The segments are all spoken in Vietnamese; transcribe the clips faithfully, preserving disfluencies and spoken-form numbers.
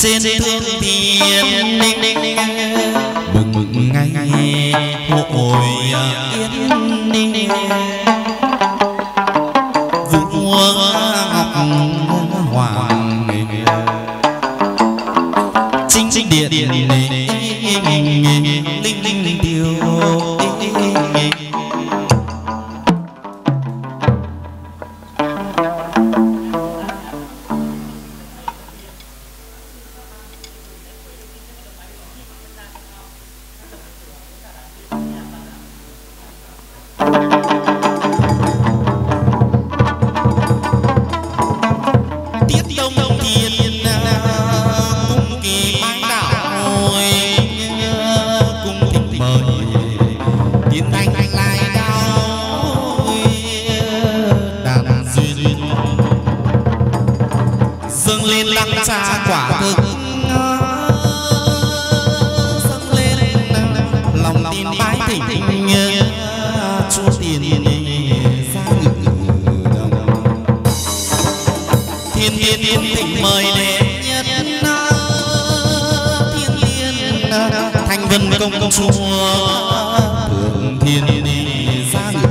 trên thương thiên mừng mừng ngày hội yên vua ngọc hoàng chính chính điện linh linh tiêu quả thực dâng lên lòng tin bái thỉnh chúa tiền ra ngự thiên thiên thiên thỉnh mời đệ nhất thiên thiên thành vân công chúa thượng thiên ra ngự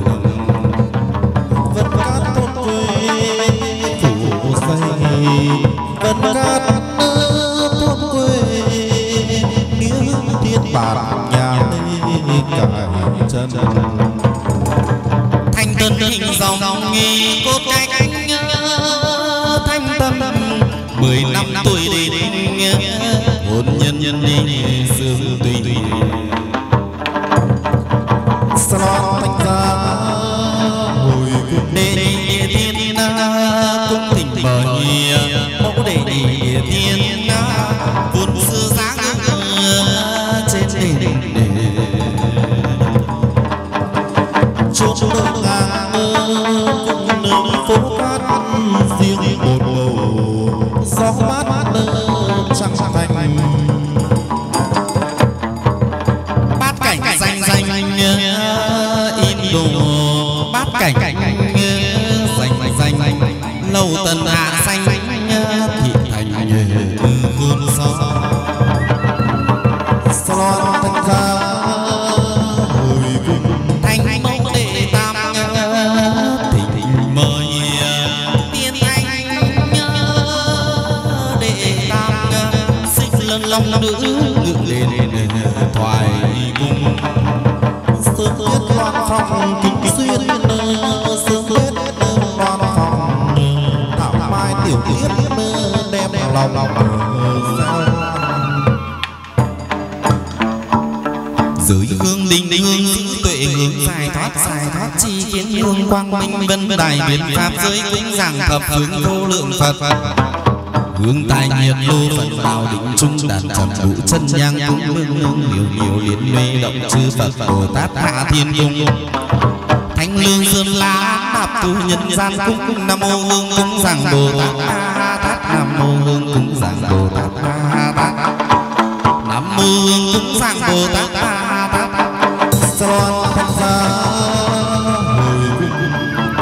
vân cát tốt quê phủ xây vân cát thôn quê nghĩa thiên bản nhà cải chân thanh tân hình dòng nghi cốt cách thanh tâm mười năm tuổi đến hôn nhân nhân đi dương tùy sao thanh gia hồi đệ thiên cung thỉnh mời mẫu đệ thiên vốn xưa dáng trên đền chúc đông ngang cùng nơi phố cát riêng một màu gió mát trăng thành bát cảnh danh danh in đồ bát cảnh danh danh lâu tần hạ xanh thị thành hương gió salon thanh gia hồi cung thanh mẫu đệ tam thỉnh mời tiên anh đệ tam xích lân long nữ ngự lên thoại cung sớm biết loan phong kính xuyên sớm biết loan phong thảo mai tiểu tiết đem lòng lòng giới hương linh hương giữ tuệ hướng giải thoát giải thoát chi kiến hương quang minh vân đài biến pháp giới cũng giảng thập hướng vô lượng phật hướng tài nhiệt lô phật đạo định trung đàn trầm vũ chân nhang cũng hương hương nhiều nhiều liên mê động chư phật bồ tát hạ thiên cung thánh lương sơn la đạp tu nhân gian cung nam mô hương cung giảng bồ tát tát nam mô hương cung giảng bồ tát tát nam mô hương cung giảng bồ tát tát salon thanh gia hồi cung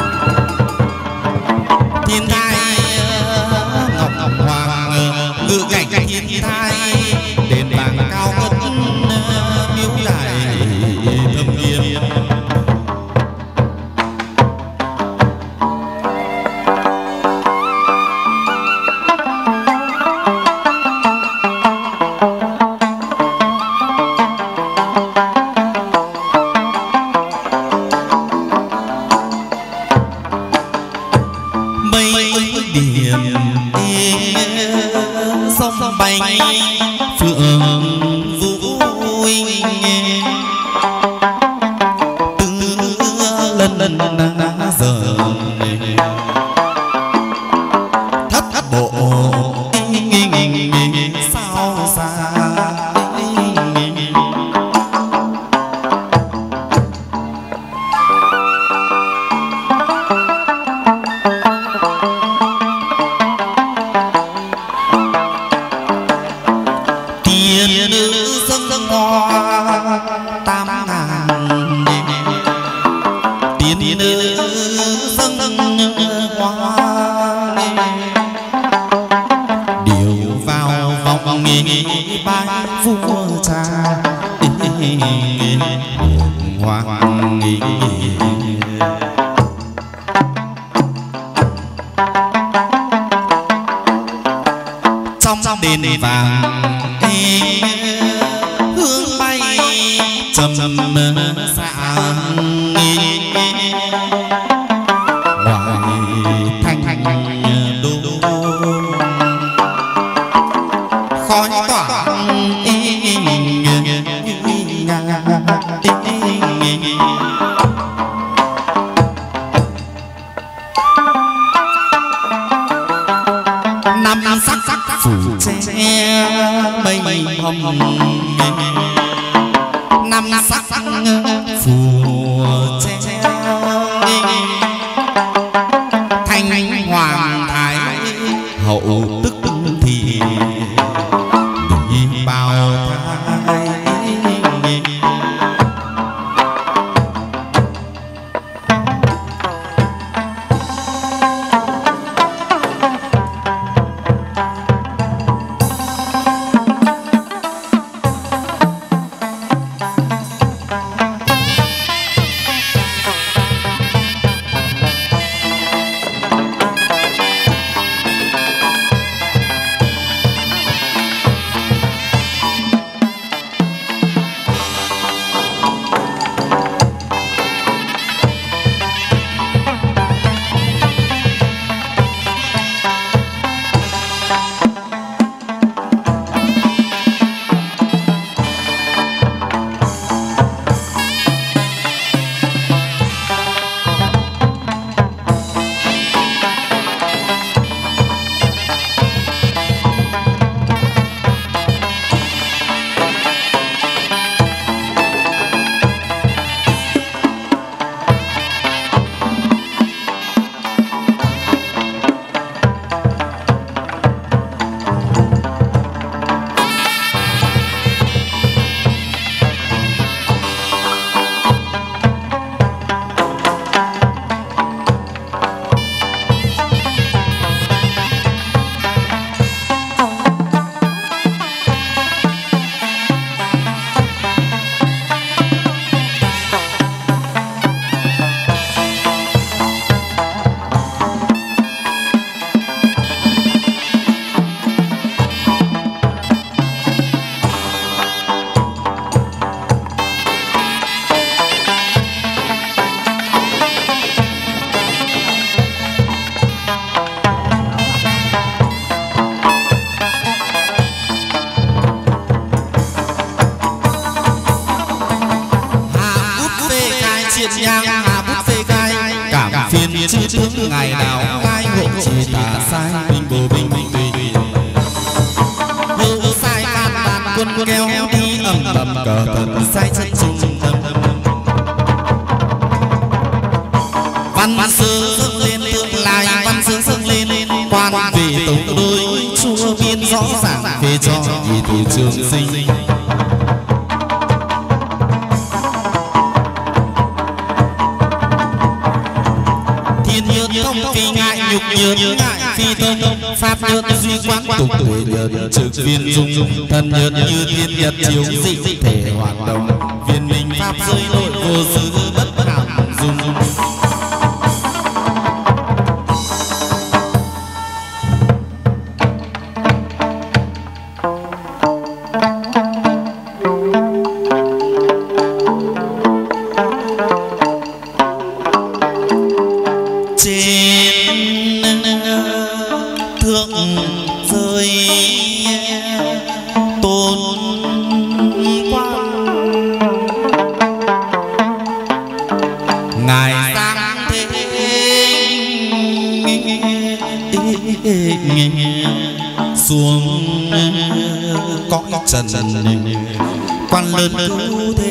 thiên thai ngọc ngọc hoàng ngự cảnh thiên thai đền vàng cao ngất miếu đài thâm nghiêm điều vào bái vua cha hoàng trong đền vàng hương bay trầm sáng ngoài thành đô khói tỏa năm sắc sắc phủ che mây hồng năm sắc sắc phủ che thanh hoàng thái hậu tức thì bao thái ngày nào ai hộ chỉ tả sai bình bồ bình bình tùy hữu sai can tàn quân quân keo đi ầm ầm cờ thần sai chân trung tâm văn sướng dâng lên tương lai văn sướng dâng lên quan vì tổng đôi chúa biên rõ ràng về cho vì thị trường sinh không vì ngại nhục nhớn ngại phi thông pháp nhớn duy quán tục tuổi nhớn trực viên dung thân nhớn như thiên nhật chiếu dị thể hoạt động viên minh pháp giới nội vô sư bất hảo dung xuống cõi trần quan lớn cứu thế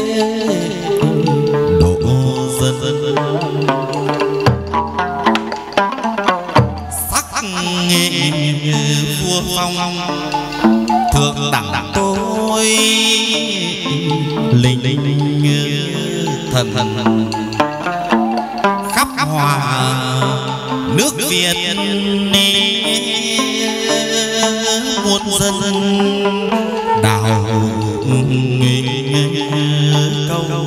độ dân sắc nghệ vua phong thượng đẳng tôi linh linh thần thần khắp hòa nước Việt muôn dân đào câu.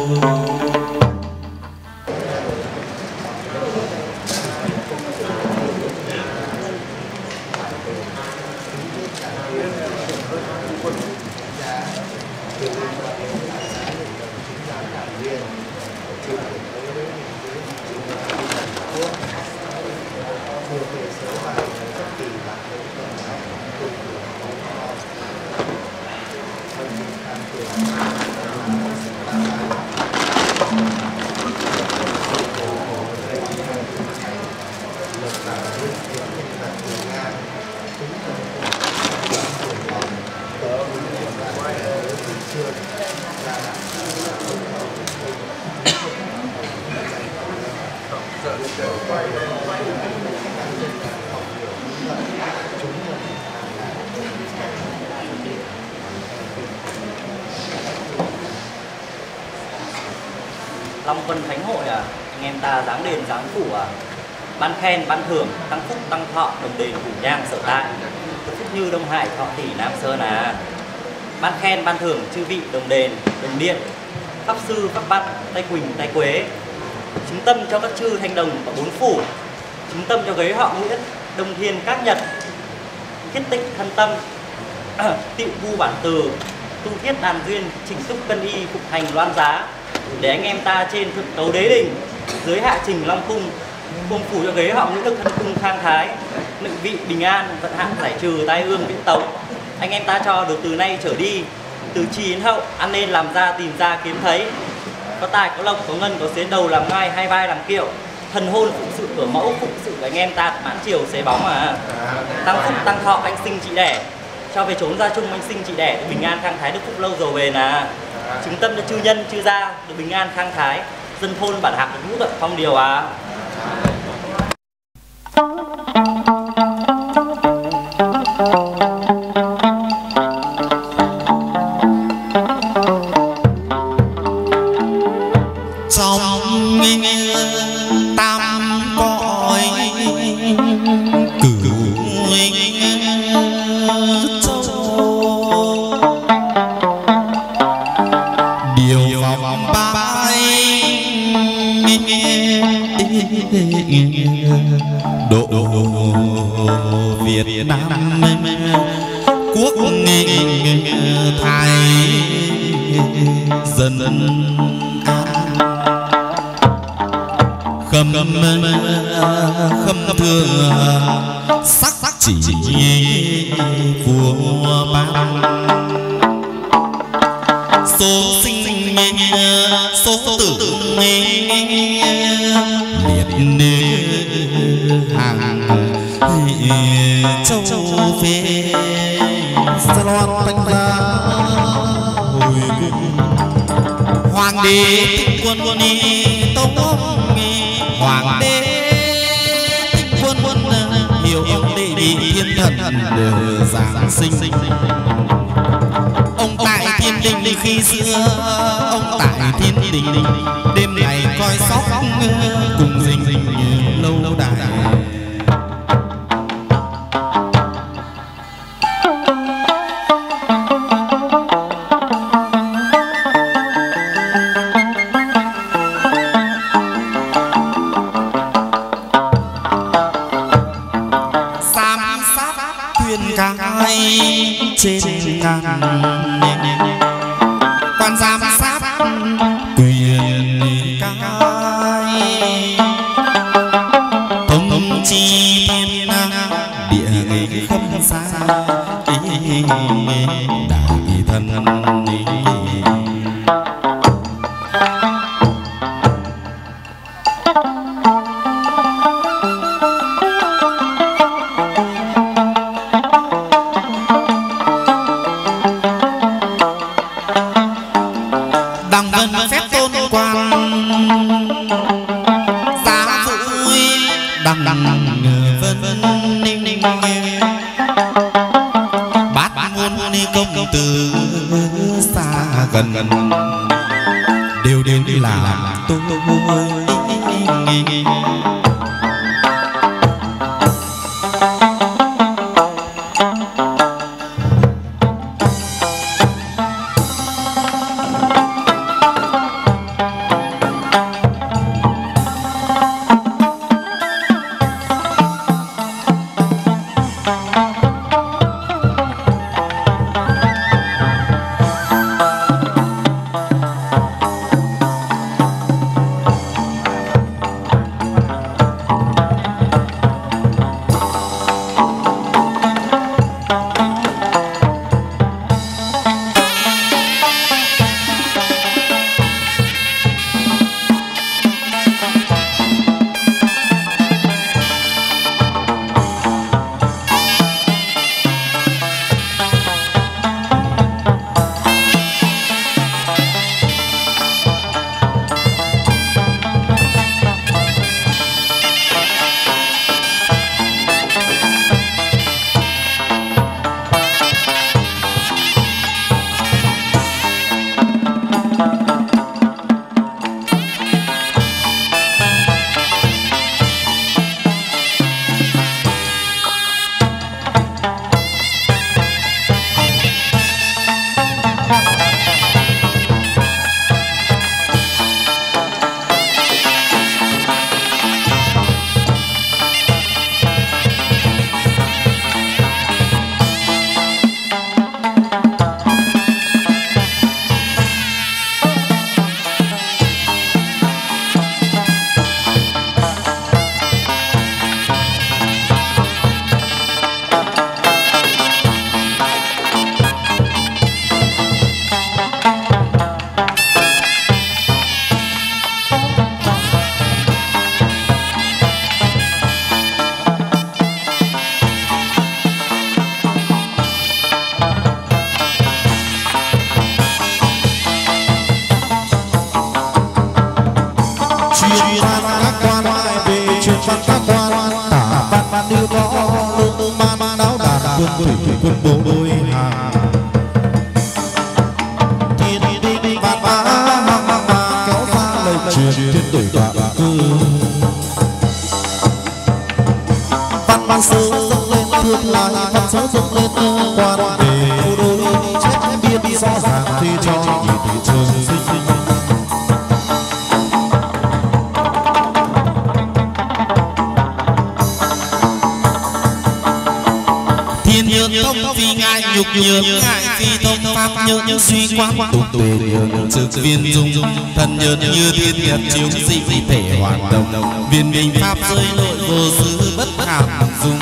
Long Quân Thánh Hội à, anh em ta giáng đền giáng phủ à, ban khen ban thưởng, tăng phúc tăng thọ, đồng đền phủ nhang sở tại, phúc như Đông Hải thọ tỷ Nam Sơn à. Ban khen ban thưởng chư vị đồng đền đồng điện, pháp sư pháp văn tay Quỳnh tay Quế, chứng tâm cho các chư thanh đồng và bốn phủ, chứng tâm cho ghế họ Nguyễn Đông Thiên các Nhật, thiết tịnh thân tâm, tiệu vu bản từ, tu thiết đàn duyên, chỉnh túc cân y, phục hành loan giá, để anh em ta trên thượng tấu đế đình, dưới hạ trình long cung, cung phủ cho ghế họ Nguyễn được thân cung khang thái, mệnh vị bình an, vận hạn giải trừ tai ương viễn tống. Anh em ta cho được từ nay trở đi, từ trì đến hậu, ăn nên làm ra tìm ra kiếm thấy, có tài có lộc có ngân có xến đầu làm ngai, hai vai làm kiệu, thần hôn phụng sự cửa mẫu, phụng sự của anh em ta mãn chiều xế bóng mà. Tăng phúc tăng thọ anh sinh chị đẻ, cho về trốn gia chung anh sinh chị đẻ, được bình an khang thái, được phúc lâu giàu về nà. Chứng tâm cho chư nhân chư gia được bình an khang thái, dân thôn bản hạc được ngũ thuận phong điều à. Độ Việt Nam quốc thái dân an, khâm khâm thương sắc sắc chỉ vua ban, số sinh số tử liệt hàng châu phê sa loan bánh ra hồi hoàng đế tinh quân quân tông ông hoàng đế tinh quân quân hiểu ông đệ đi thiên thần đều giáng sinh. Ông tại thiên đình khi xưa, ông tại thiên đình đêm ngày coi sóc cùng dình lâu lâu đài. Sam sát thuyền cai trên ngàn, quan giám sát quyền cai, thống chi thiên địa khâm xa đại thân. Đằng vân phép tôn quan giá vui, đằng vân ninh ninh bát muôn ni công từ xa gần đều đều đi làm tôi. tương lai con số dựng lên quan về câu đối chết biết rõ ràng thì cho nhìn trường sinh. Thiên nhượng thông phi ngại nhục nhượng ngại phi thông pháp nhượng suy quán tục tuệ nhượng trực viên dung thần nhượng như thiên nhật chiếu dị thể hoàn đồng viên minh pháp giới nội vô sư bất hàm dung.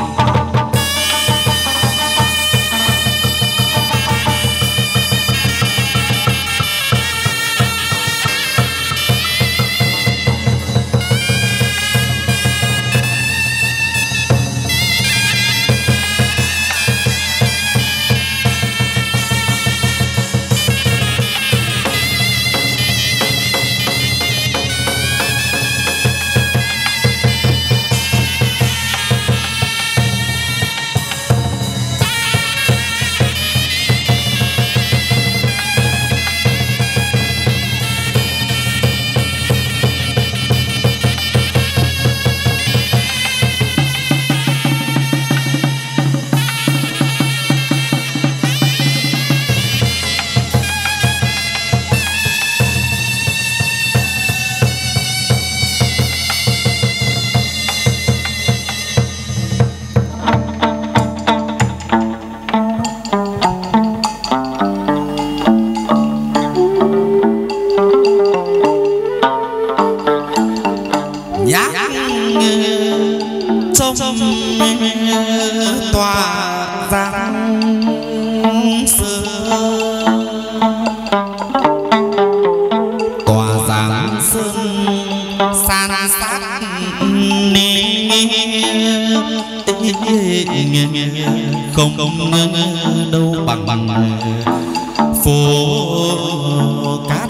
Không không đâu bằng bằng phố cát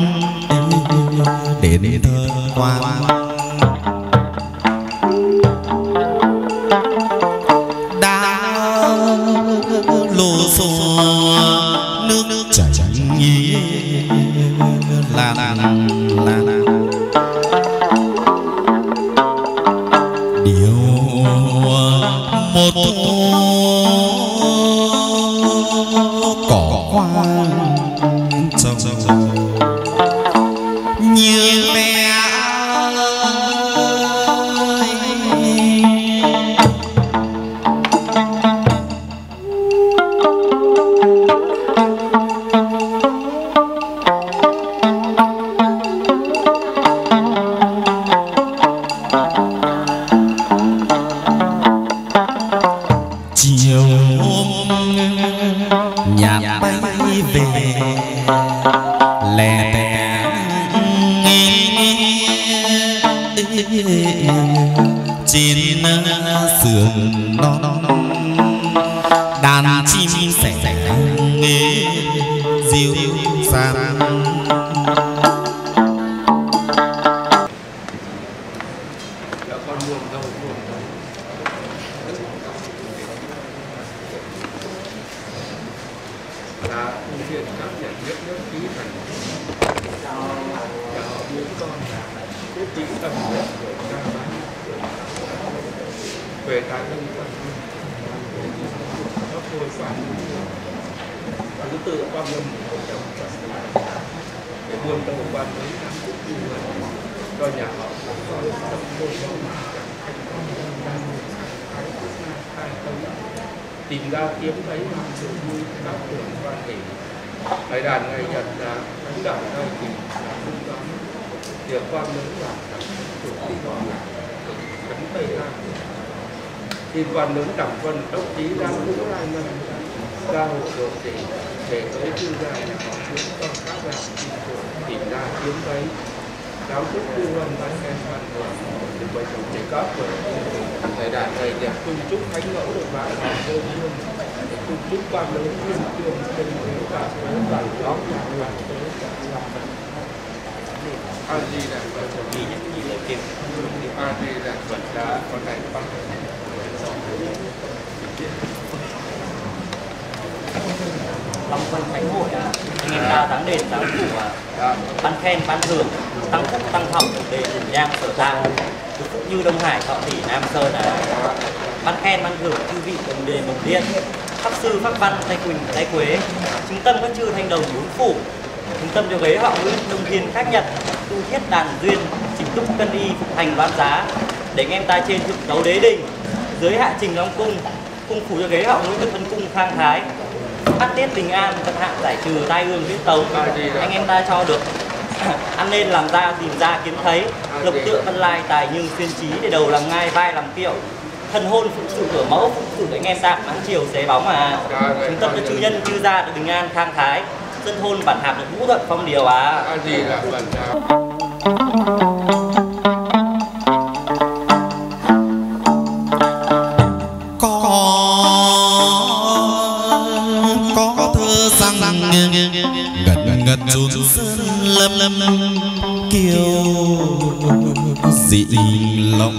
đến thơ quan đã lô xô nước chảy là là là điều một cỏ hoa trồng như mẹ chiều nhạt bay về lẻ tẻ trên sườn non đàn chim sẻ nghe diêu sang. là thực hiện các nhận biết nhất ký thành cho những con quyết định tâm nhất của cha mẹ về tài năng tâm nó thôi phải thứ tự quan tâm của chồng để buôn đầu quan với năm phút đi cho nhà họ con tâm tôi tìm ra kiếm thấy sự vui các trường quan hệ đại đàn ngày nhật là lãnh đạo đây thì là trung tâm việc quan lớn là chủ tịch đoàn cấn tây lan thì quan lớn đẳng vân đốc chí đang ngũ lai ngân ra hộ đồ thị để tới cư gia nhà họ xuống con các đạo tìm ra kiếm thấy giáo dục tư vân văn khen văn hưởng được bảy chồng để cấp rồi đại đàn ngày đẹp cung chúc thánh mẫu được vạn hoàng đơn dương cung chúc quan lớn thiên trường tình hiếu cả số vạn đó nhà vạn tới a di đà phật ghi những gì lời kêu a di đà phật đã có này bằng Long Quân Thánh Hội à, anh em ta dáng đền dáng phủ à, ban khen ban thưởng tăng phúc tăng thọ đền nhang sở tạng như Đông Hải Thọ Thủy Nam Sơn à. ban khen ban thưởng chư vị đồng đền đồng điện, pháp sư pháp văn tay quỳnh tay quế, trung tâm các chư thanh đồng bốn phủ, trung tâm cho ghế họ Nguyễn Đông Thiên khác Nhật, tu thiết đàn duyên, chỉnh túc cân y phục hành đoán giá, để anh em ta trên thượng tấu đế đình, dưới hạ trình long cung, cung phủ cho ghế họ Nguyễn Đức Vân cung khang thái, phát tiết bình an, vận hạn giải trừ tai ương viễn tấu, anh em ta cho được ăn nên làm ra tìm ra kiếm thấy, lộc tựa văn lai tài như xuyên trí, để đầu làm ngai vai làm kiệu, thần hôn phụ sự cửa mẫu, phụ sự anh em ta ăn chiều xế bóng mà. Trung tâm cho chư nhân chư gia được bình an khang thái, dân thôn bản hạp được vũ thuận phong điều à. A Di Đà Phật. ngật chốn sơn lâm lâm kiều dị lòng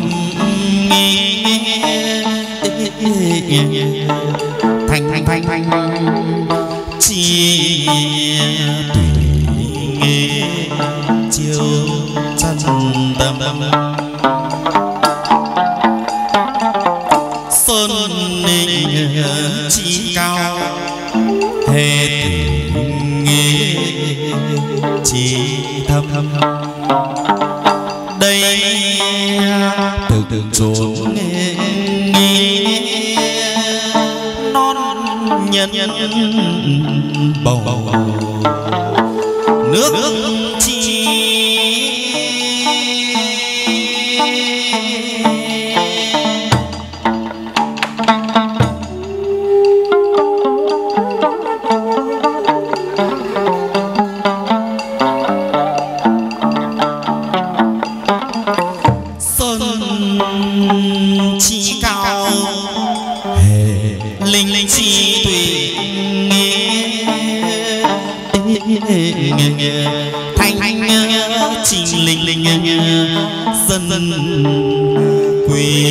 thanh thanh thanh thanh chi tùy nghe chiều chân tâm sơn ninh chi cao hệ nghe chi thâm đây từ từ trốn nghe non nhân bầu nước chi thanh thanh trình linh linh dân quý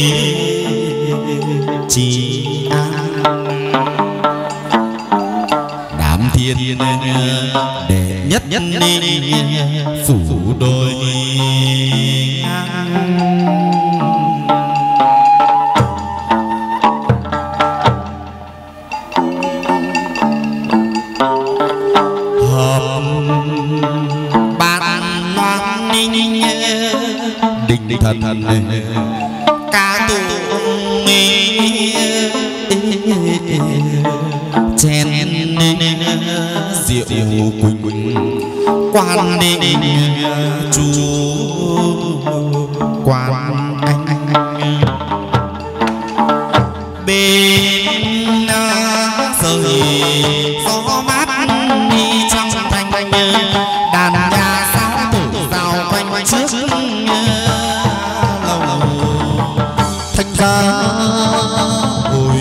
chi an đám thiên đệ nhất nhất nên phủ đôi thần thần ca tu chen rượu quỳnh quan định chú quan anh bên rời gió mát đi trong thanh thanh đàn nhà sao tử rào quanh quanh trước thanh ra hồi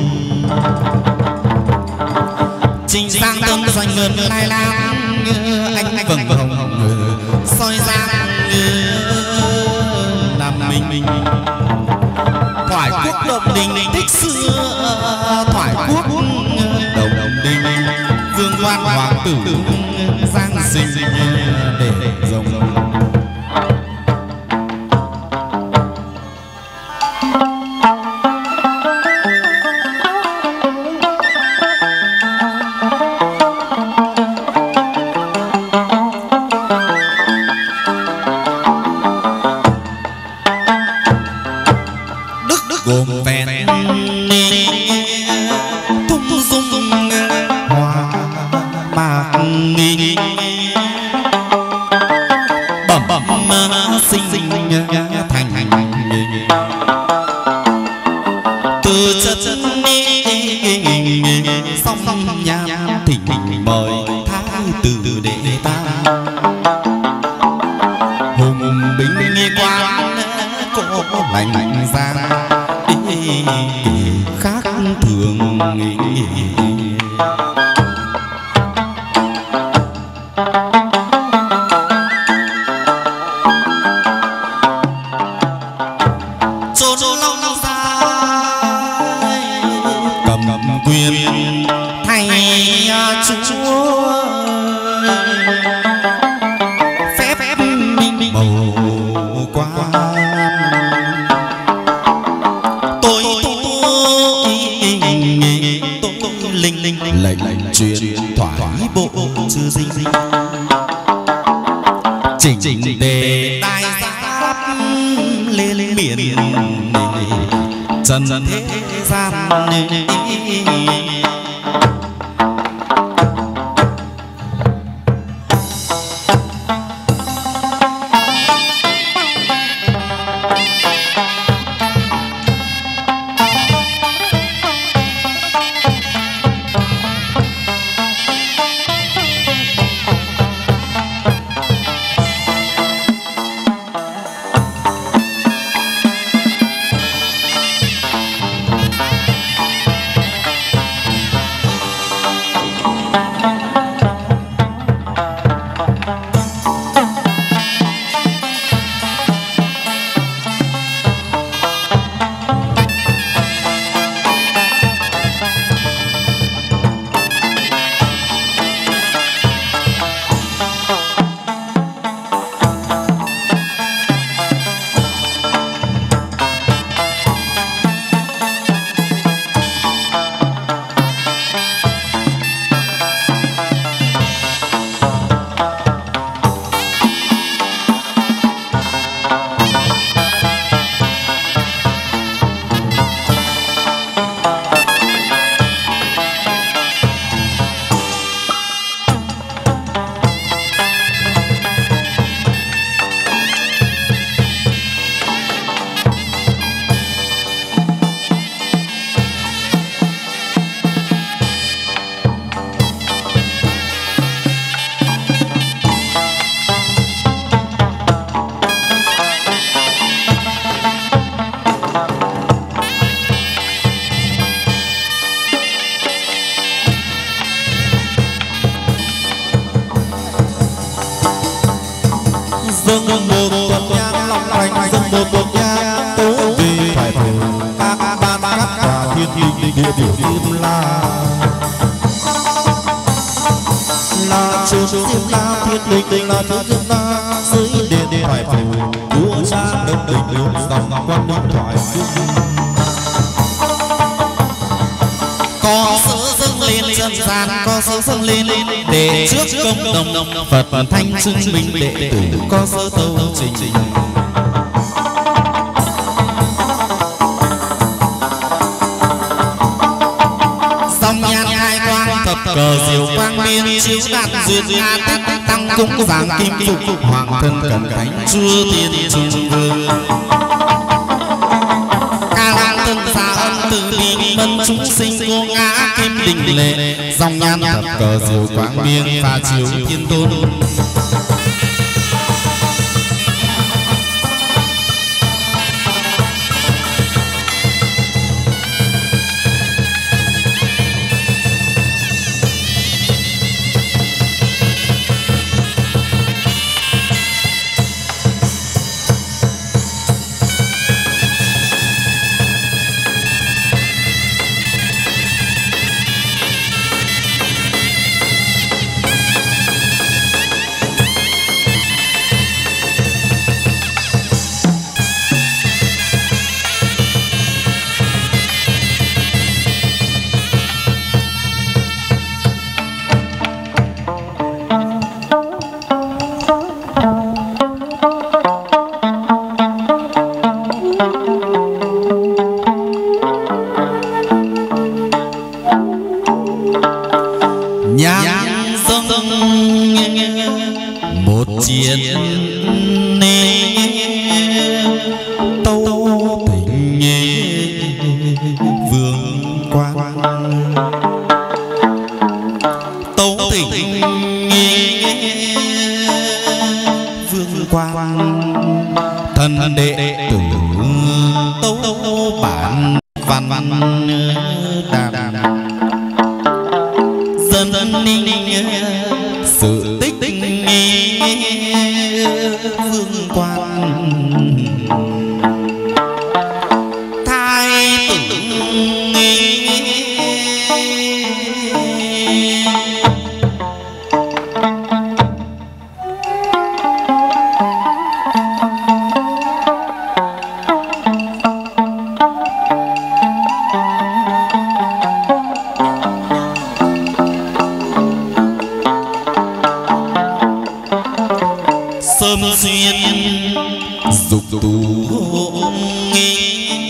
trình sang tâm doanh ngân lai lam anh vầng hồng soi ra làm mình thoại quốc đồng đình thích xưa thoại quốc đồng đình vương quan hoàng tử giang sinh để rồng gồm vẹn tung dung hoa mạc nghi bẩm bẩm sinh sinh thành thành từ chất song song nham thỉnh thỉnh mời thái tử đệ ta hùng binh nghi quan cô lạnh lạnh ra khác thường chôn lâu lâu xa cầm cầm quyền thay chúa phép phép bầu quan tôi truyền thoại bộ chư dinh chỉnh đề đại giáp lên biển trần thế gian Phật thanh xưng minh đệ tử có sơ tâu trình song nhan hai quang thập cờ diệu quang biên chiếu đạt duyên a tích tăng cúng giảng kim phục hoàng thân cẩn thánh chúa tiên trung vương ca lan tân xa ân từ bi mân chúng sinh cô ngã kim đình lệ dòng nhan thập cờ diệu quang biên pha chiếu thiên tôn nghi.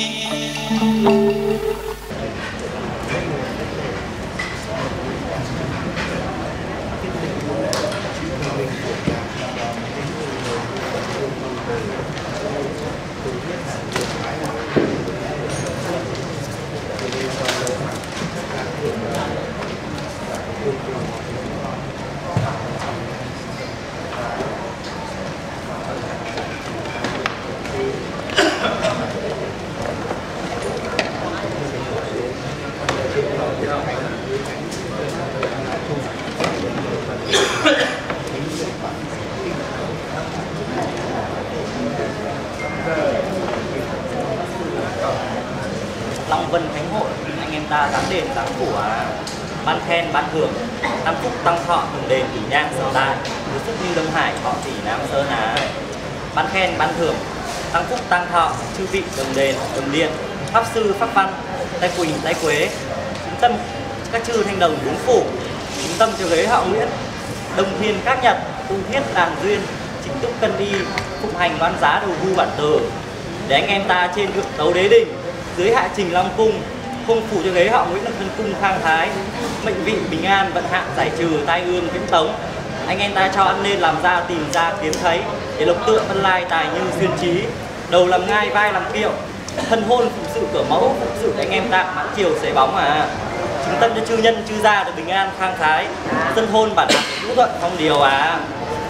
Long Vân Thánh Hội, anh em ta dáng đền dáng của ban khen ban thưởng, tam phúc tăng thọ thường đền tỷ nhang sở tại, tứ phúc như Đông Hải thọ tỷ Nam Sơn Á. Ban khen ban thưởng, tăng phúc tăng thọ, chư vị đồng đền đồng điện, pháp sư pháp văn, tay quỳnh tay quế, trung tâm các chư thanh đồng bốn phủ, trung tâm cho ghế họ Nguyễn, đồng thiên các nhật, tu thiết đàn duyên, chính túc cân đi, phụng hành đoan giá đầu vu bản tử, để anh em ta trên thượng tấu đế đình, dưới hạ trình long cung, không phủ cho ghế họ Nguyễn là thân cung khang thái, mệnh vị bình an vận hạn giải trừ tai ương viễn tống. Anh em ta cho ăn nên làm ra tìm ra kiếm thấy, để lộc tượng vân lai tài như xuyên trí, đầu làm ngai vai làm kiệu, thân hôn phụng sự cửa mẫu, phụng sự anh em ta mãn chiều xế bóng à. Chứng tâm cho chư nhân chư gia được bình an khang thái, dân hôn bản hạt vũ thuận phong điều à.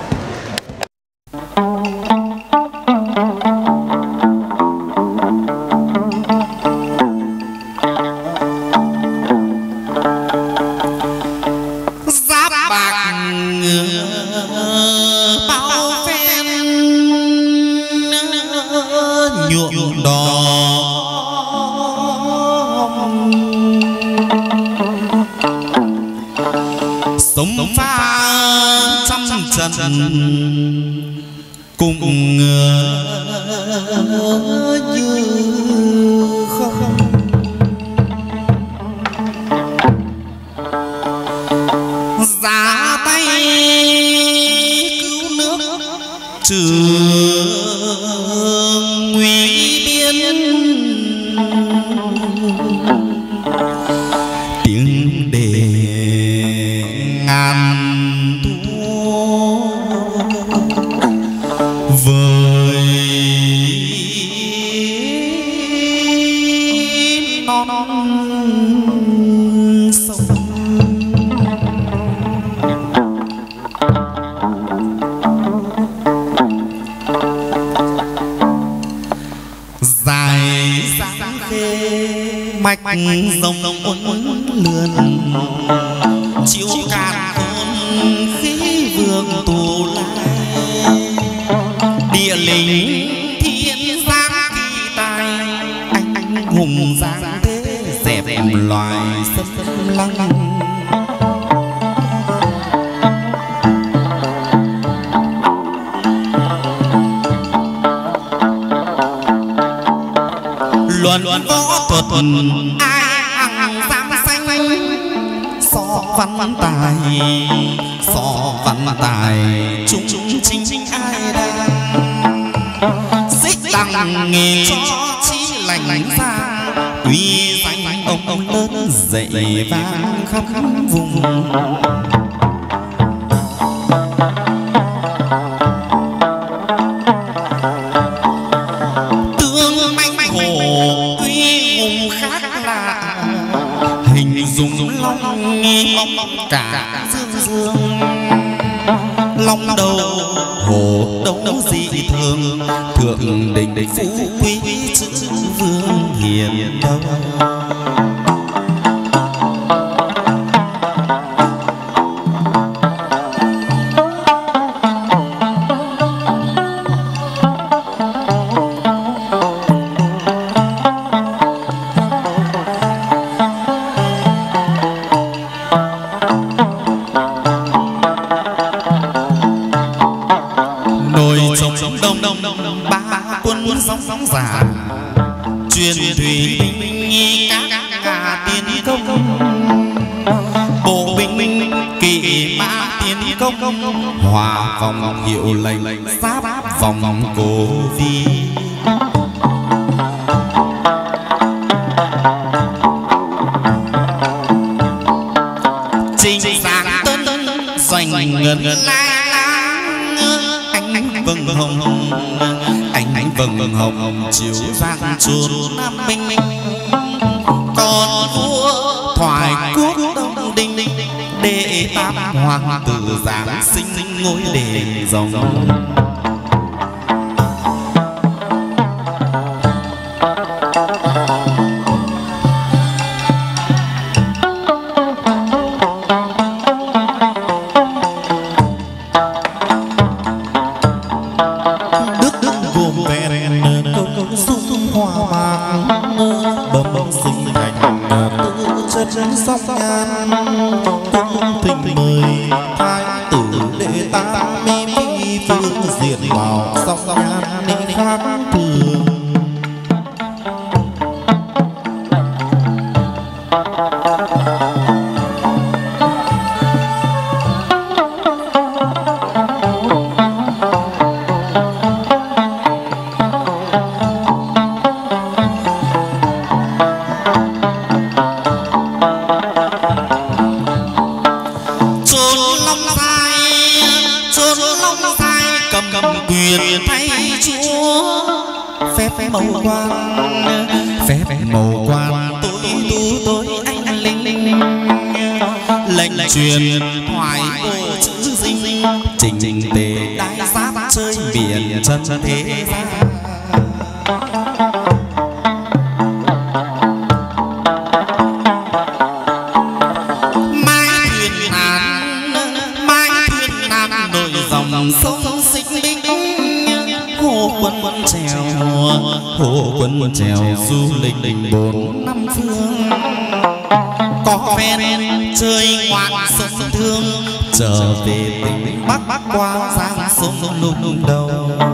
nhuộm đỏ sống pha trăm trận cùng như không ra tay cứu nước trừ nguy biên, tiếng đề ngàn thu vời non sông. Dài dáng khê mạch rồng uốn lượn chiếu càn khôn khí vương tù lai, địa linh thiên giang kỳ tài anh anh hùng giang thế dẹp loài xâm lăng. Luận võ thuật ai hằng dám xanh, so văn tài so văn tài chúng chúng chính chính ai đang xích đằng nghề cho chi lành ra, uy danh ông ông lớn dậy vang khắp khắp vùng. Dùng long nghi mong cả dương dương, long đầu hồ đấu dị thường, thượng đình phú quý chữ vương hiền đâu. Sóng giả truyền thủy binh các gà tiên công, bộ binh binh kỵ mã tiên công, hòa vòng hiệu lệnh giáp vòng cổ vi. vầng hồng chiếu giang chốn Nam Minh. Còn vua thoại quốc Đông Đinh đệ tam hoàng tử giáng sinh ngôi đền rồng. Sóc nhan cung thỉnh mời thái tử đệ tam mi phương diện vào sóc nhan nên khác thường. Màu quan phép màu quan tối tu tối anh linh linh lệnh truyền hoài ô chữ dinh trình trình tề đại giáp chơi biển chân thế gian. Mai thuyền Hàn mai thuyền Hàn nội dòng sông xích bích hồ quân trèo hồ quân trèo du lịch bốn năm phương. Có phen chơi ngoạn sông thương trở về tỉnh Bắc Bắc qua giang sông lục đầu.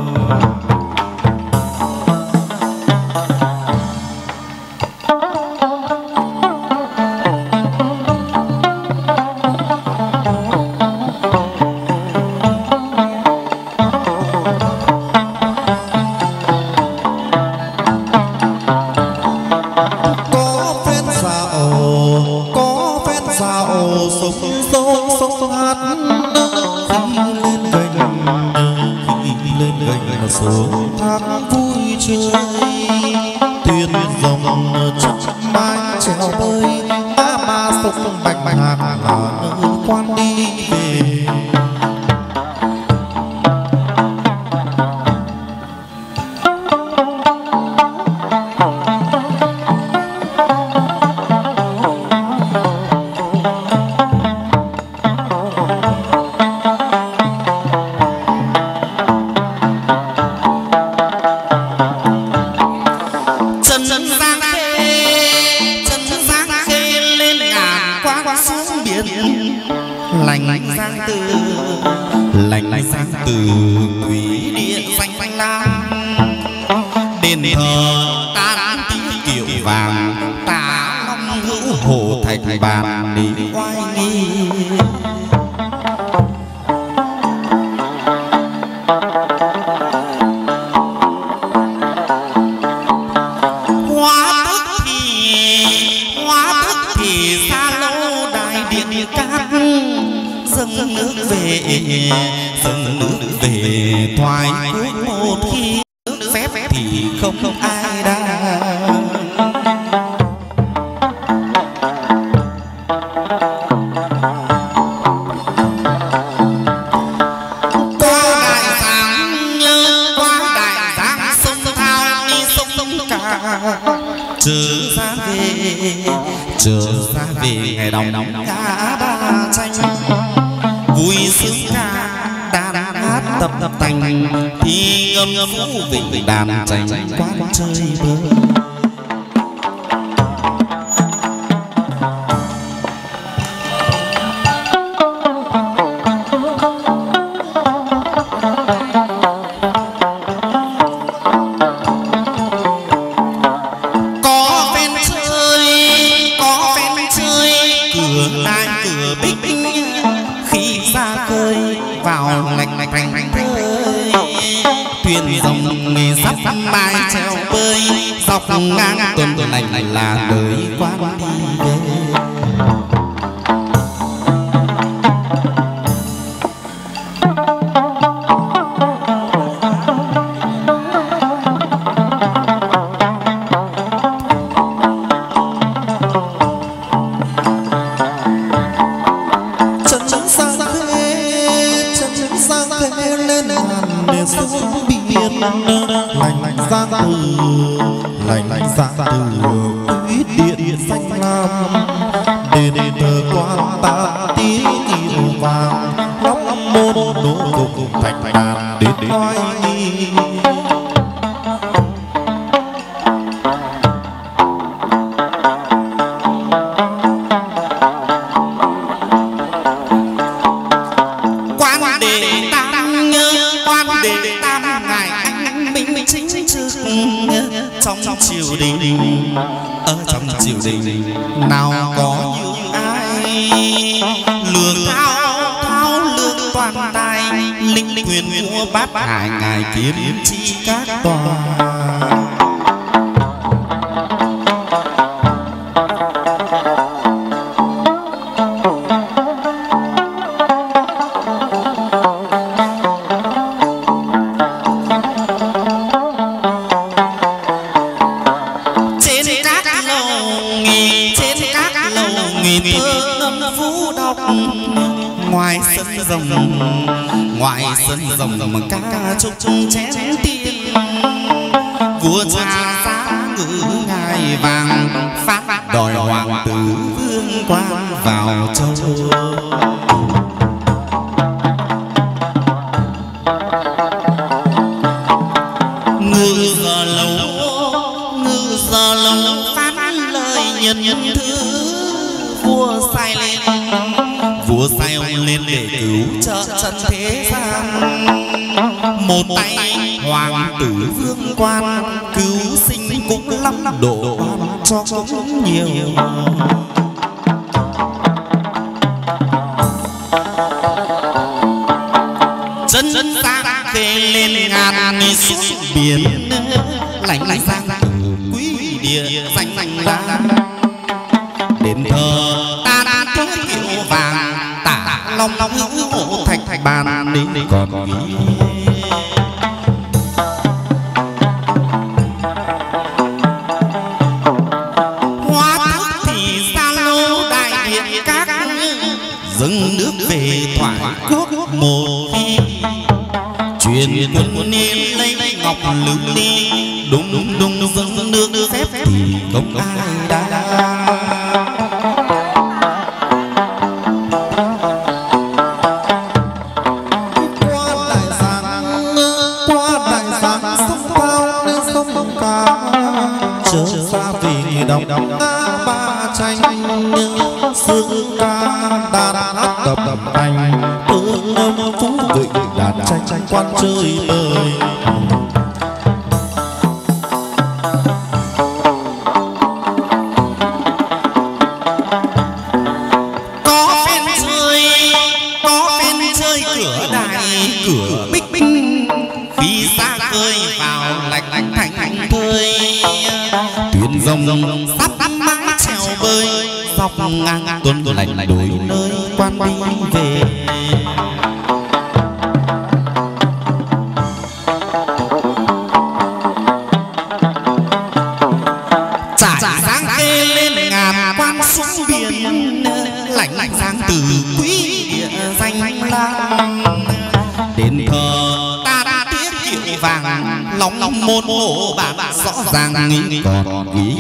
Số tháng vui chơi thuyền dòng chắc mái treo bơi á ma sông bạch bạch là nơi quan đi về. Lành giang từ lành lành giang từ quý địa xanh xanh lam đền thờ ta tí kiểu vàng ta long hữu hồ thạch bàn để oai nghi. Hóa thức thì hóa thức thì xa lâu đại điện cát dâng nước về dâng nước về thoại quốc một khi nước phép thì không không ai đã. Qua đại giang nhớ qua đại giang sông thao đi sông sông cả chờ ra về chờ ra về ngày đồng nóng cá ba tranh vui sướng ca đàn hát tập tập thành thì ngâm ngâm vũ vịnh đàn tranh quán chơi bơi. Có phen chơi có phen chơi cửa đai cửa bích khi ra khơi vào lạnh lạnh lạnh lạnh khơi thuyền dòng nghề sắp mai treo bơi dọc ngang tuần tuần lạnh lạnh là đời quan đi về. lành lành ra từ quý điện xanh lam đền thờ quan ta tí kiệu vàng lắm môn nổ cùng thành đàn đến oai nghi. Quan đề tam nhớ quan đề tam ngài anh minh chính trực trong triều đình, ở trong triều đình nào có như ai lường thao thao lương toàn tài linh quyền của bát hải ngài kiếm chi các tòa. Ngoài sân rồng ngoài sân rồng mà ca chúc chén tiên vua cha giá ngự ngài vàng phát đòi hoàng tử vương quan vào châu. Ngự giờ lâu ngự giờ lâu phát lời nhân nhân thứ vua sai lên vua sai ông lên để cứu trợ trần thế gian. Một tay hoàng tử vương quan cứu sinh cũng lắm độ cho cũng nhiều. Chân chân sang khê lên ngàn xuống biển lạnh lạnh sang quý địa danh danh ra đền thờ ta đã có kiệu vàng tả long long hữu hộ thạch thạch bàn đến còn ghi. Hoa thức thì xa lô đại điện các dâng nước về thoại quốc một khi truyền quân nên lấy ngọc lưu ly đúng đúng đúng dâng nước nước phép thì không ai đã. Đọc ngã ba tranh xương ca đàn hát tập tập anh tương âm phú vịnh đàn tranh tranh quan chơi bời. Có phen chơi có phen chơi cửa đài cửa bích bích vì xa khơi vào lạnh lạnh thành thành thơi thuyền rồng rồng sắp mãi trèo bơi dọc ngang tuần lạnh lạnh đổi nơi quan đi về. Trải dáng khê lên ngàn quan xuống biển lạnh lạnh sang từ quý địa danh lam đền thờ ta đã tiếc kiệu vàng lòng lòng môn hộ bạc rõ ràng nghĩ còn nghĩ.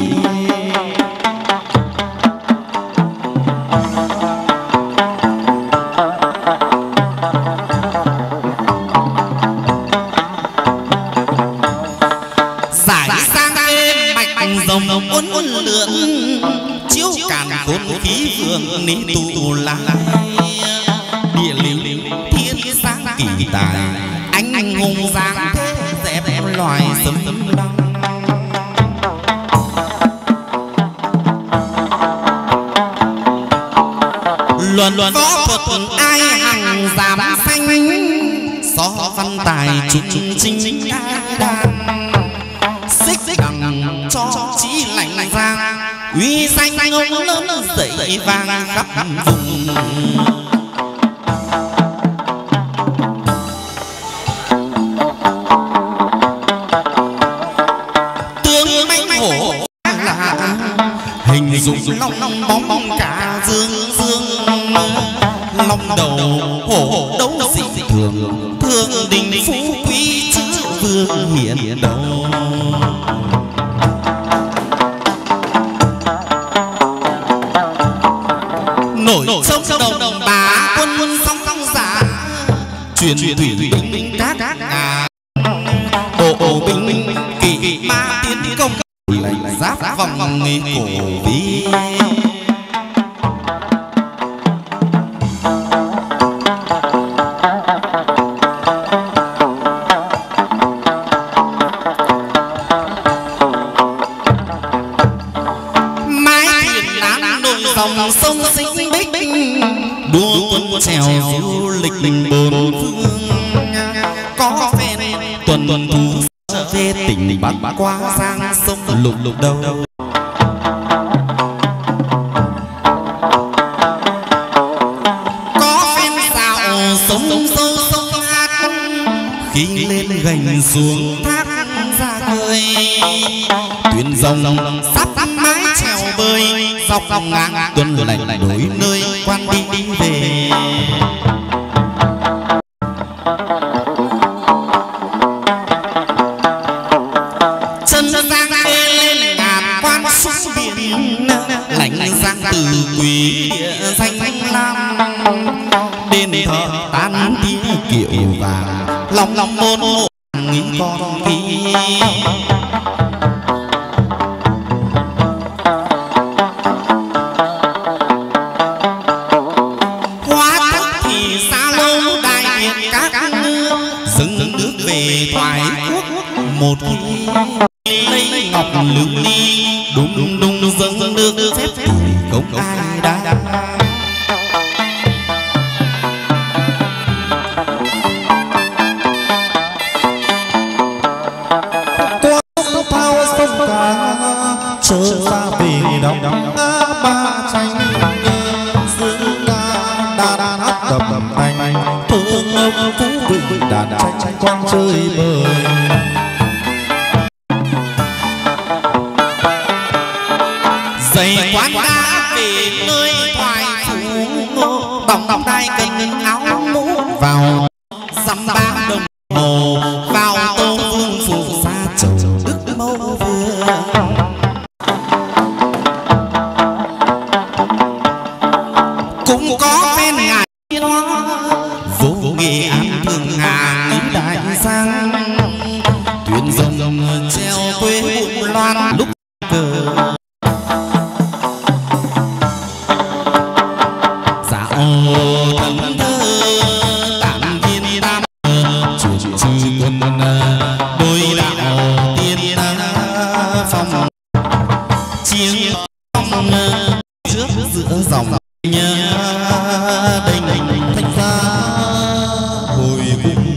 Giải sang đêm mạch rồng uốn uốn lượn chiếu càn khôn khí vương ní tụ lá địa lý thiên sáng kỳ tài anh anh hùng giang thế dẹp em loài sấm long. Luận luận võ thuật ai hằng giảm xanh xó văn tài chúng chính đan xích xích đằng cho chí lạnh lạnh giang uy danh ngông lớn dậy vang khắp vùng. Tướng mãnh hổ là hình dung long long bóng bóng cả dương dương long đầu hổ đấu dị thường thương đình phú quý chữ vương phương hiện đâu. Nổi sông đồng đồng bà quân quân sóng sóng giả truyền thủy binh các à bộ bộ binh kỳ ba tiến công lạnh giáp vòng nghề cổ vi. Dòng sông xinh bích đua quân trèo du lịch bình bốn phương có phen tuần tuần thú về tỉnh Bắc qua sang sông lục lục đâu. Có phen dạo sông sâu sông hát khi lên gành xuống thác ra khơi tuyến dòng sắp mái trèo bơi dọc dọc ngang tuần lạnh đổi nơi quan đi đi về. Chân giang lên ngàn quan xuống biển lạnh giang từ quý địa danh lam đền thờ tan tiếng kiệu vàng lòng lòng môn mộ nghĩ con ghi. Một khi lấy ngọc lưu ly đùng đùng đùng dâng nước phép thì không ai đã. Qua thao sông cả trở ra về đồng ba tranh dương ca đa đa hát đầm đầm thanh thương ông phú vịnh đàn tranh con chơi bời. Dày quán đá về nơi thoại phủ bỏng bỏng tay cần áo mũ vào dăm ba đồng hồ vào tô vương phủ xa chầu đức mâu vừa. Cũng có bên ngài hoa vô nghệ án thường hà nghĩ đại giang tuyến rồng rồng treo quê bụng loan lúc cờ. Thần thơ tạm thiên tam chuyển trừ quân đôi đạo tiên phong chiến phong trước giữa dòng nhớ đây thanh gia hồi cung.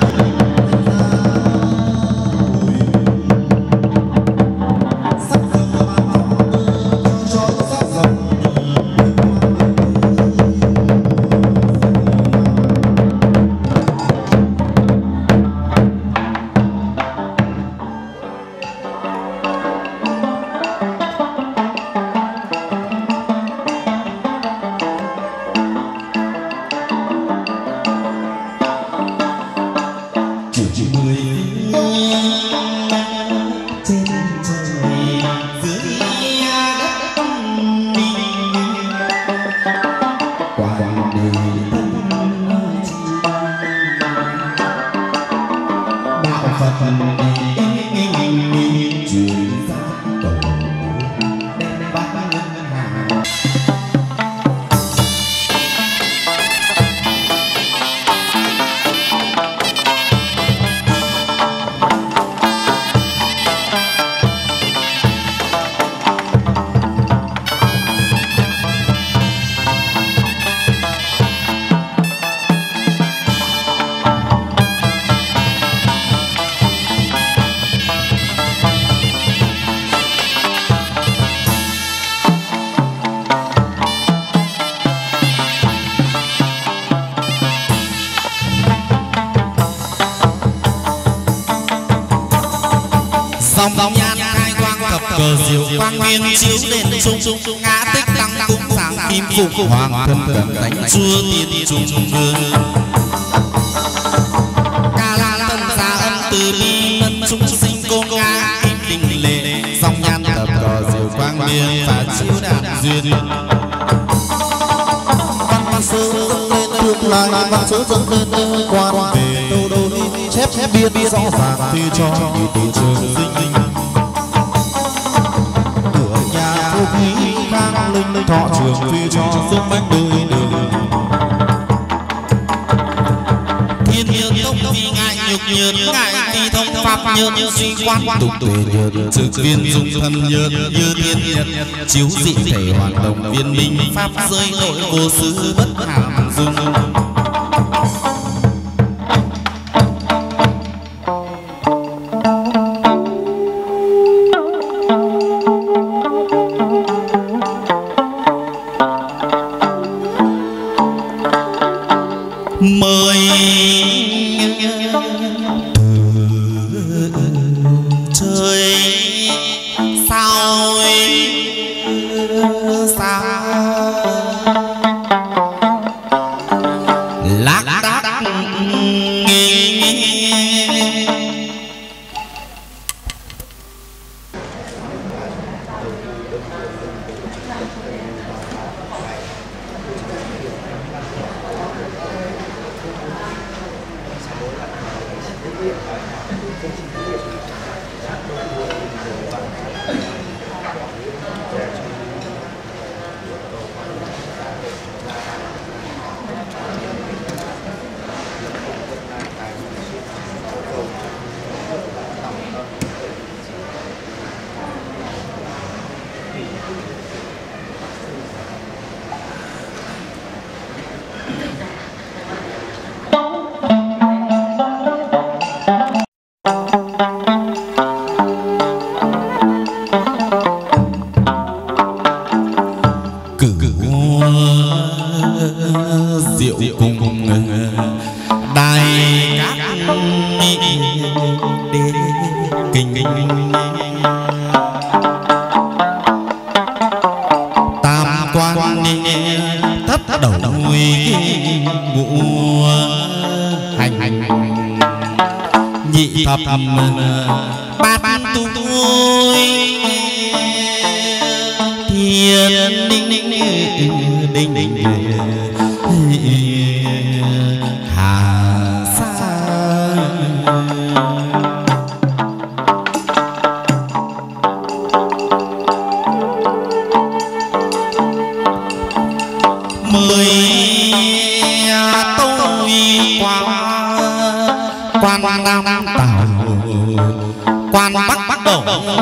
Dòng dòng nhan khai quang cập cờ diệu quang nguyên chiếu lên trung ngã tích tăng cung sáng kim phục hoàng thân cận đánh chúa tiên trung vương ca la tân gia âm từ bi miệng và chiếu đàn duyên. Văn sơ dâng lên tương lai, văn sơ dâng lên quan về đâu đâu đi chép chép biết biết rõ ràng thì cho từ trường sinh. Cửa nhà phú quý khang linh thọ trường phi cho sức bách đời đời. Thiên nhiên tốc vì ngại nhục nhược ngại vì thông pháp nhược suy quan tục tuệ nhược trực viên dung thân nhược như thiên nhật chiếu dị thể hoạt động viên minh pháp giới nội vô sư bất hàm dung. Mời trời sao sao lác đác rượu cùng đài các đế kinh tam quan thất đầu ngũ hành hành nhị thập bát tu thiên đinh đinh đinh đinh hà sa mười tôi qua quan quan nam tảo quan bắc bắc đầu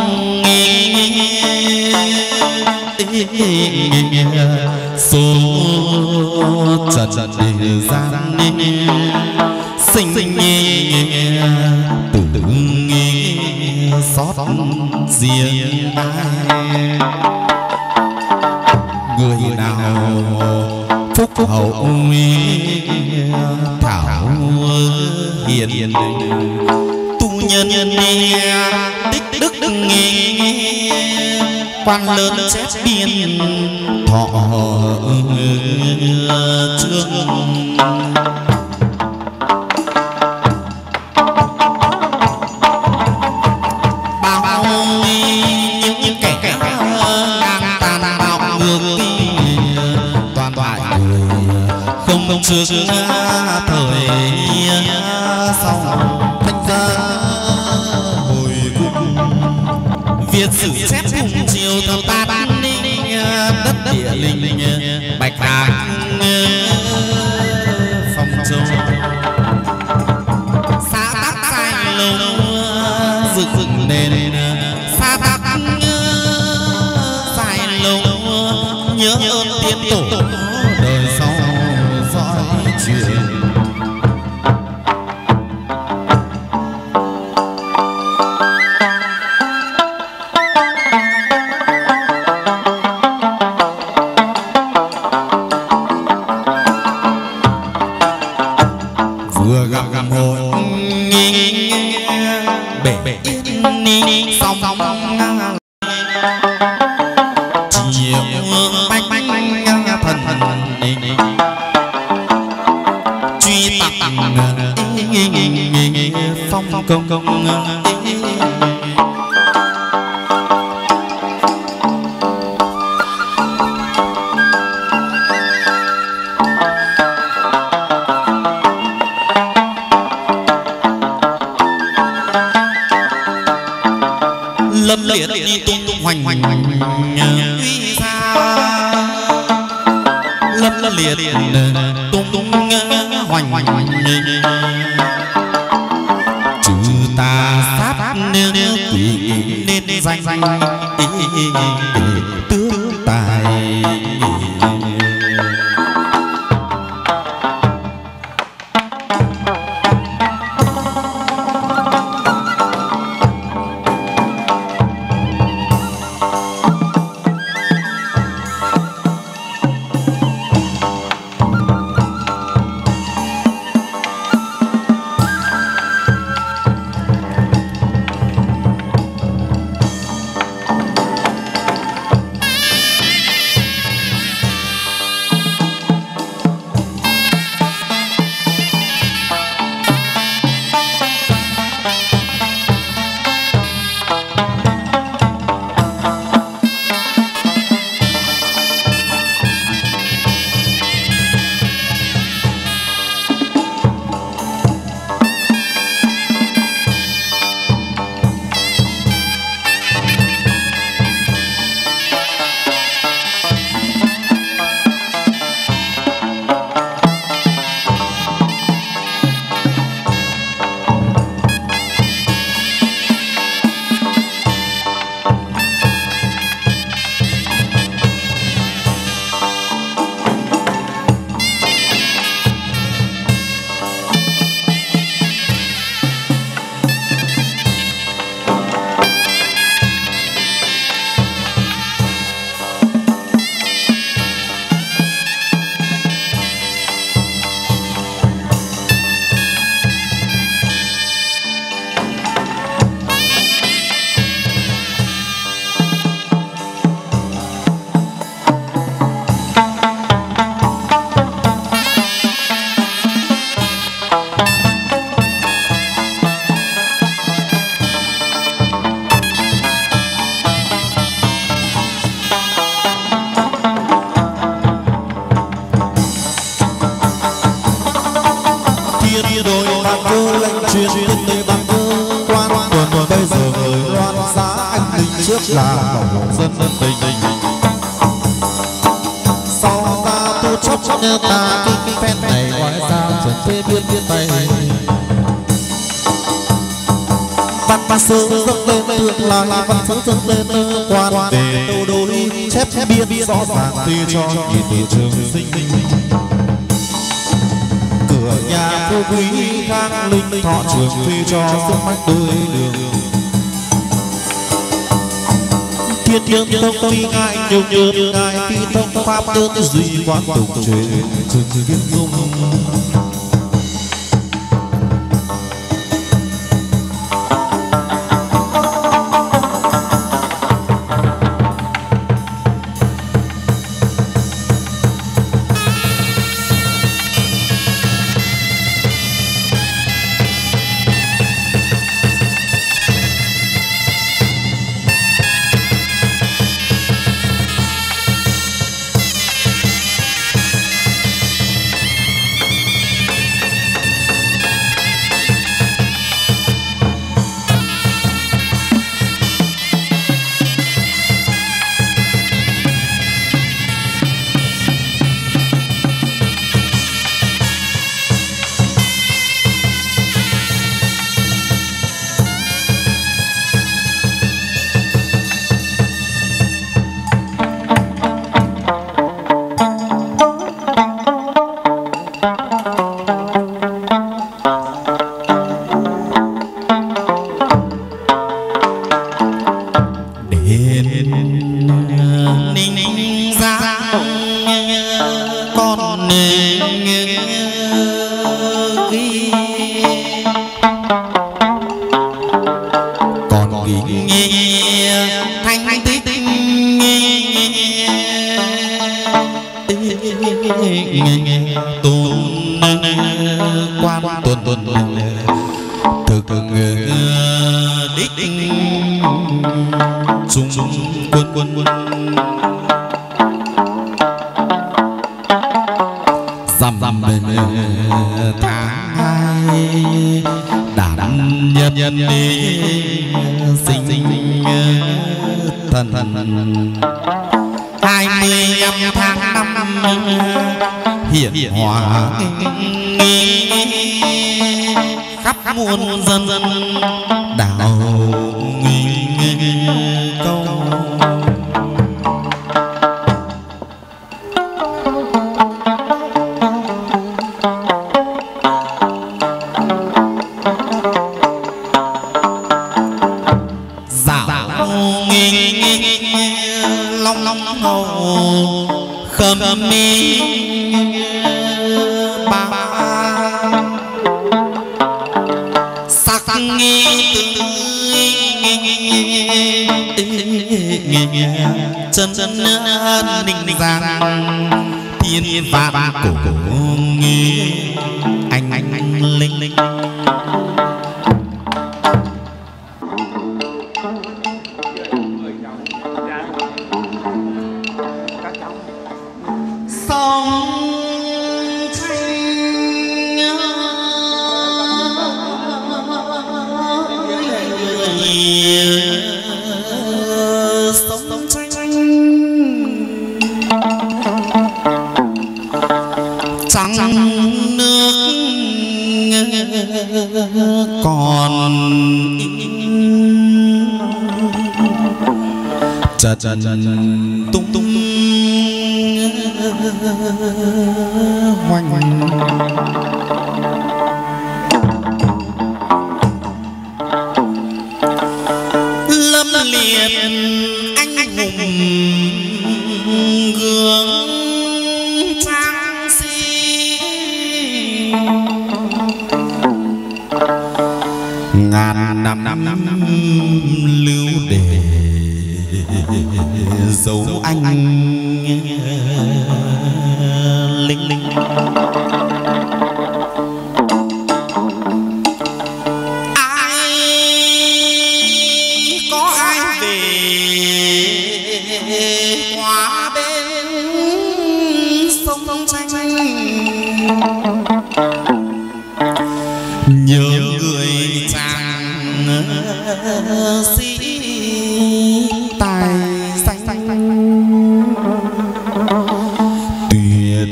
số trần địa gian sinh tử xót riêng ai người nào phúc hậu thảo hiền tu nhân tích đức quan lớn chép biên thọ trương bao những kẻ đang tàn bạo ngược toàn bại người không trước thời sau thành ra hồi cung Việt sử chép cùng chiều thập bát đất địa linh bạch hạc phong châu xã tắc sai lâu dựng dựng nền xã tắc sai lâu nhớ ơn tiên tổ đời sau dõi truyền. Vừa gặp gặp hội bể bể sóng sóng chiều bách bách thần thần truy tặng phong công công tung tung hoành hoành uy xa lâm liệt tung tung hoành hoành trừ ta sát nên quỷ nên danh tướng tài. Là dân tình sau ta tu chốc ta kinh phen này ngoài ra trần thế biên biên tay văn văn sương dâng lên tương lai văn sương dâng lên quan về đâu đối chép chép biên rõ ràng tuy cho nhìn từ trường sinh cửa nhà phú quý khang linh thọ trường tuy cho sức mách đôi đường thiên thiên tông phi ngại nhiều nhiều ngài phi tông pháp đơn duy quán tục truyền trường viết dung thần hai mươi lăm tháng năm hiển hóa khắp muôn dân đảo câu. Long long hầu khâm mi ba sắc nghi chân chân ninh giang thiên vạn cổ nghi anh anh linh linh. Trần trần tung tung hoành hoành lâm liệt anh hùng gương trang sĩ ngàn năm năm năm lưu đề dấu anh linh linh. Ai có ai về qua bên sông tranh nhớ người chàng sĩ tài tuyệt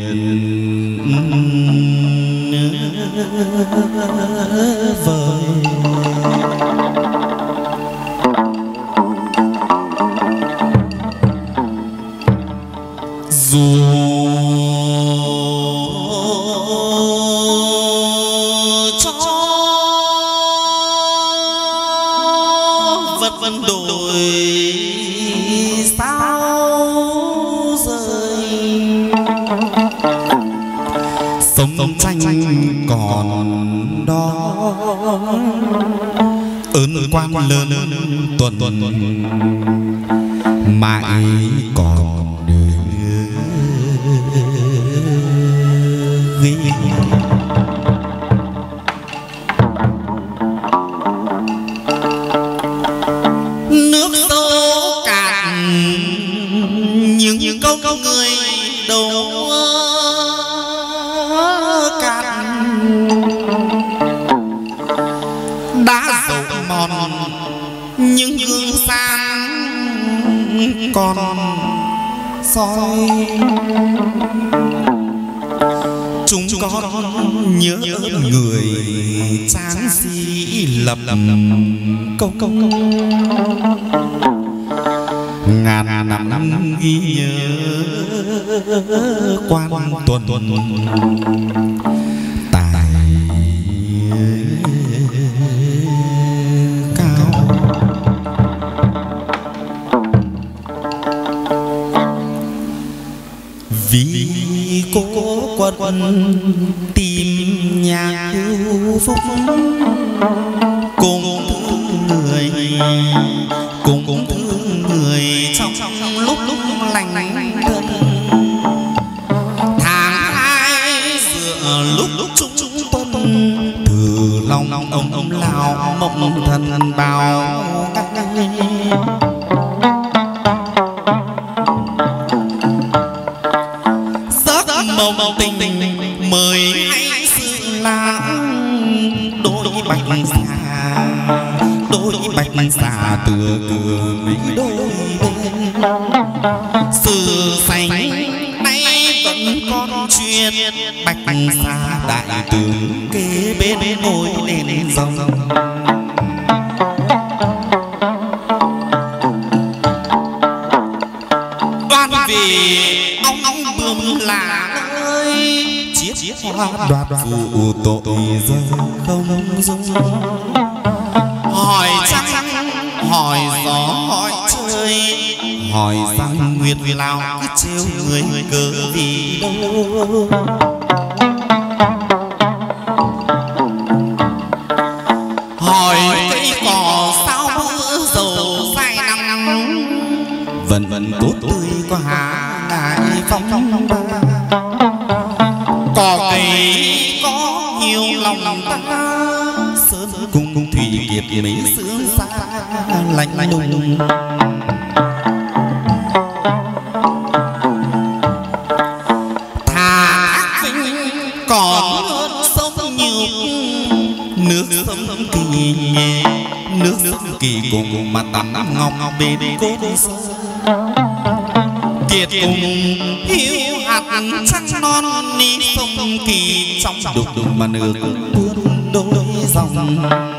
vời. Dù cho vật vân đổi sao rời sông tranh còn đó ơn quan lớn tuần tuần mãi còn ghi. Nước sâu cạn những những câu câu người đầu cạn đã dầu mòn những gương sáng còn soi chúng con nhớ ơn người tráng sĩ lập câu câu ngàn năm năm ghi nhớ quan tuần tuần tài cao. Vì cố quân tìm nhà hữu phúc cùng thương người cùng cùng thương người trong trong lúc lúc lành thân tháng hai dựa lúc lúc chúng chúng tuân từ lòng lòng ông ông lao mộng thần bao giấc màu màu tình tình mời anh sự lãng đôi bạch xà đôi bạch xà tựa cửa mấy đôi sự sánh nay vẫn còn chuyện bạch xa đại tướng kế bên ngồi lên dòng. Đoan vì ông ông bướm là ơi chiết hoa đoạt phụ tội dân không dung. Hỏi trăng hỏi gió hỏi trời hỏi rằng nguyệt vì lao cứ trêu người cớ vì đâu. Hỏi cây cỏ sao mưa dầu dài năm vẫn vẫn tốt tươi có hạ ngại phong ba. Cỏ cây có nhiều lòng ta sơn cùng thủy kiệt mấy sướng xa lạnh lùng. Thà vinh còn hơn sông nhiều nước sông kỳ nước sông kỳ cùng mà tắm ngọc bên cốt kiệt cùng hiu hạt trăng non ni sông kỳ trong đục đục mà nước cuốn đôi dòng.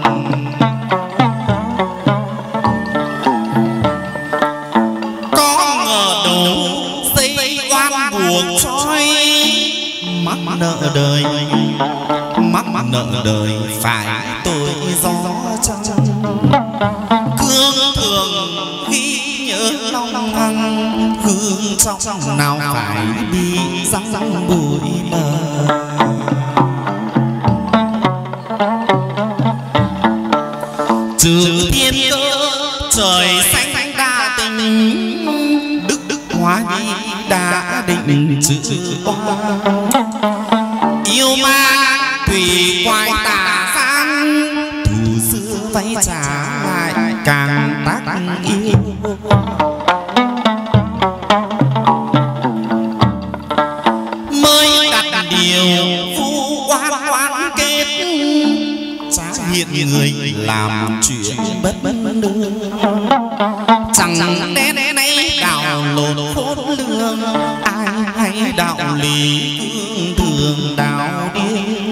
Có ngờ đâu dây oan buộc trói mắc nợ đời mắc nợ đời phải tôi do chăng cương thường ghi nhớ lòng hằng hương trong nào phải đi răng răng bụi mờ. Trừ thiên cơ trời xanh đa tình đức đức hóa nhi đã định chữ oa yêu ma thủy quái tà gian thù xưa vay trả lại càng tác yêu. Mới đặt điều phu oan oan kết trả hiện người làm chuyện bất bất đưa chẳng đen nay đào lộn khôn lương ai hay đạo lý cương thường đạo điên.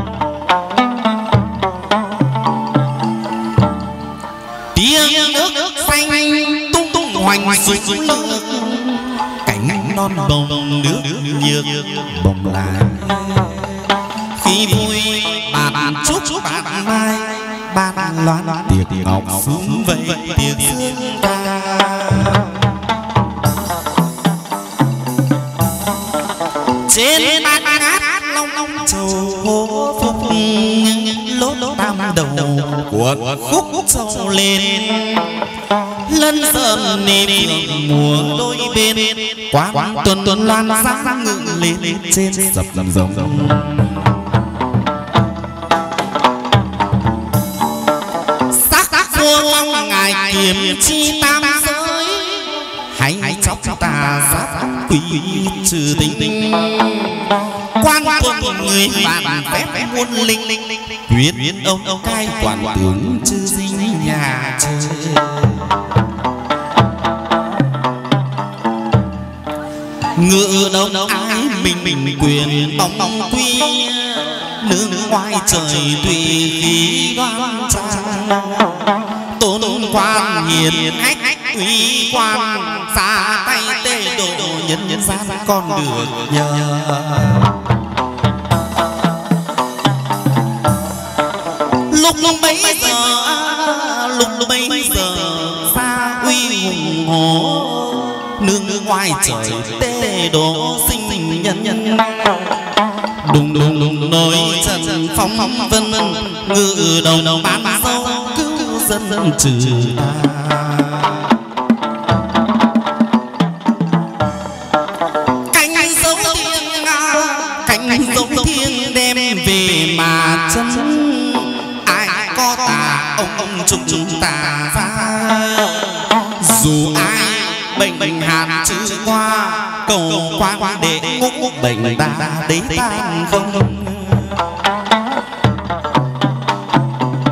Tiếng nước xanh tung tung hoành sụp nước cánh non bồng nước nhược bồng lại khi vui bàn chúc bàn mai ban loan tiệc ngọc xuống vậy tiệc dương ca. Trên bát ngát long long trầu hô phúc lốt tam đầu cuộn khúc trầu lên lân sơn nề mùa đôi bên quán tuần tuần loan sáng ngự lên trên dập làm rồng. Vuông ngài kiếm chi tam giới hãy chóc tà giáp quỷ trừ tính quan quân người bàn phép muôn linh quyết ông ông cai quản tướng chư dinh nhà chơi. Ngự đông ái mình mình quyền bóng bóng quy nương ngoài trời tùy khí đoan trang tôn quan hiền hách uy quan xa tay tê độ nhân nhân gian con được nhờ. Lúc lúc bấy giờ lúc lúc bấy giờ xa uy hùng hồ nương nương ngoài trời tê độ sinh sinh nhân nhân đùng đùng đùng nối trần phóng phóng vân ngự đầu đầu bán dâu cứu dân dân trừ ta. Cánh dấu thiên cánh dấu thiên đem về mà chân ai có tà ông ông chúc chúng ta ra dù ai bệnh bệnh hàn chữ qua cầu quan để ngũ bệnh ta đấy tan không.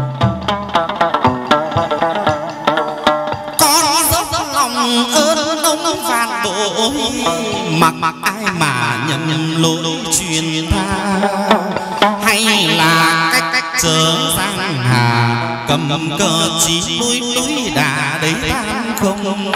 Con dốc lòng ơn ông phản bội, mặc mặc ai mà nhận lỗi truyền tha, hay là cách cách trở sang hà cầm cờ chỉ núi núi đà đấy tam không.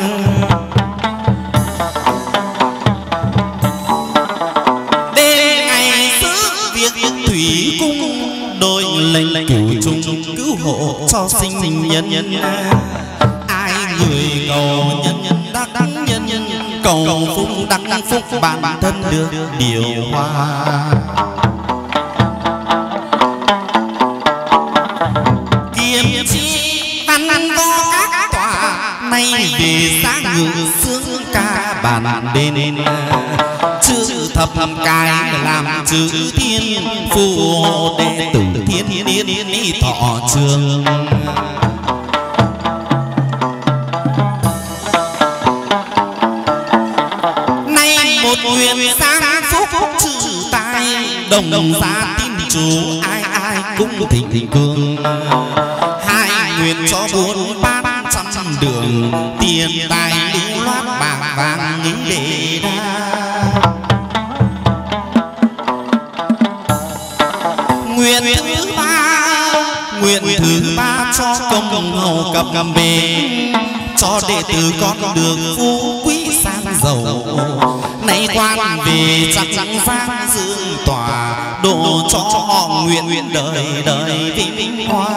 Đêm ngày giữ việc thủy cung, đội lệnh cửu trung cứu hộ cho sinh nhân nhân. Ai người cầu nhân nhân đắc nhân nhân, cầu phúc đắc phúc bản thân được điều hòa. Kiềm chi văn có các tòa, nay về sáng ngự sướng ca bàn đền. Chữ thập cài làm chữ thiên, phù hộ đệ tử thiên niên thọ trường. Nay một nguyện sáng phúc chữ tài, đồng gia tin chủ ai ai cũng thịnh thịnh cương. Hai nguyện cho bốn bát trăm đường, tiền tài lưu loát bạc vàng nghĩ để đa. Nguyện thứ ba, nguyện thứ ba cho công hầu cập cầm về, cho đệ tử con được phú quý sang giàu. Nay quan về chắc chắn sang dương tòa, độ cho họ nguyện nguyện đời đời vinh hoa.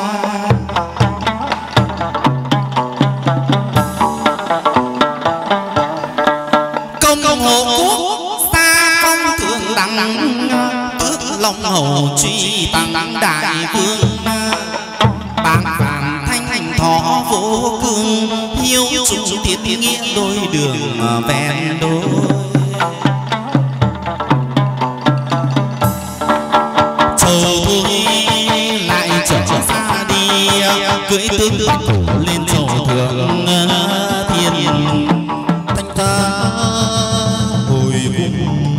Công công hộ quốc xa phong thượng đẳng, tước long hầu truy tăng đại vương. Bang phàm thanh hành thọ vô cương, hiếu trung tiết nghĩa đôi đường ven đôi. Châu thôi lại trở xa đi, cưỡi tướng bạch hổ lên châu thượng thiên. Thanh ta hồi cung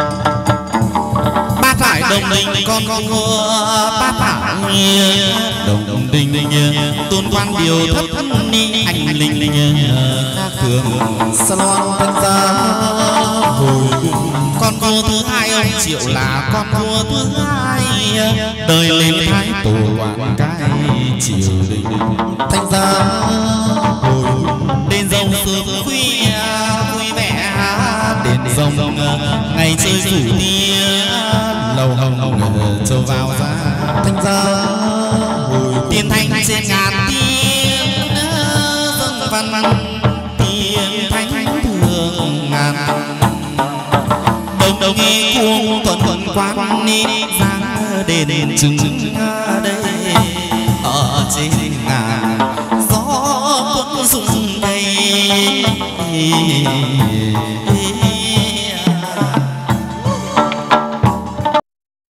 bát thải đồng đình con con vua, bát thải đồng đình tôn quan điều thất ni anh linh linh khác thường. Salon thanh gia hồi cung, con vua thứ hai ông Triệu là con vua thứ hai, đời lên thái tổ quản cai triều đình. Thanh gia hồi cung, đền rồng sướng khuya vui vẻ, đền rồng ngày chơi rủ tia, lầu hồng châu vào ra. Thanh gia hồi tiên thanh trên ngàn tiên, dâng văn văn tiên thanh thường ngàn. Đồng đồng nghi cuồng tuần tuần quan ni giang đền đền trừng đây. Ở trên ngàn gió cuốn rung cây,